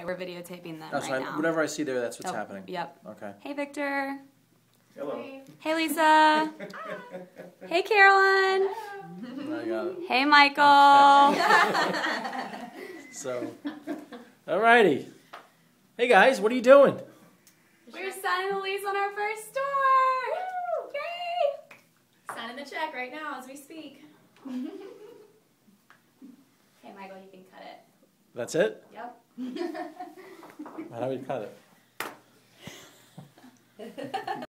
we're videotaping them That's right right. now. Whatever I see there, that's what's happening. Yep. Okay. Hey, Victor. Hello. Hey, Lisa. Hey, Caroline. I got it. Hey, Michael. So, alrighty. Hey guys, what are you doing? We're signing the lease on our first store. Yay! Signing the check right now as we speak. Hey, Michael, you can cut it. That's it? Yep. How do we cut it?